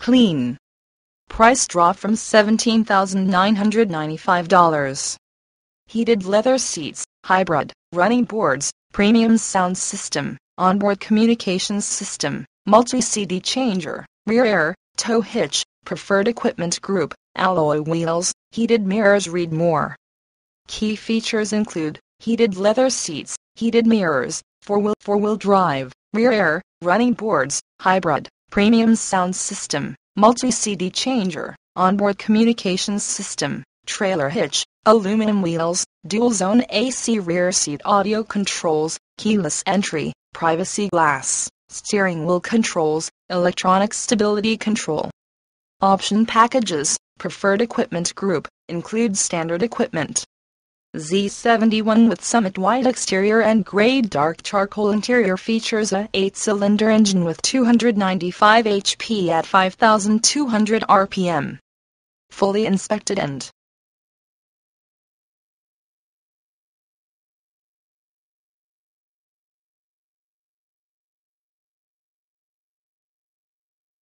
clean. Price drop from $17,995. Heated leather seats, hybrid, running boards, premium sound system, onboard communications system, multi-CD changer, rear air, tow hitch, preferred equipment group, alloy wheels, heated mirrors. Read more. Key features include heated leather seats, heated mirrors, four-wheel drive, rear air, running boards, hybrid, premium sound system, multi-CD changer, onboard communications system, trailer hitch, aluminum wheels, dual-zone AC rear seat audio controls, keyless entry, privacy glass, steering wheel controls, electronic stability control. Option packages, preferred equipment group, include standard equipment. Z71 with Summit white exterior and gray dark charcoal interior features a 8-cylinder engine with 295 HP at 5,200 RPM. Fully inspected and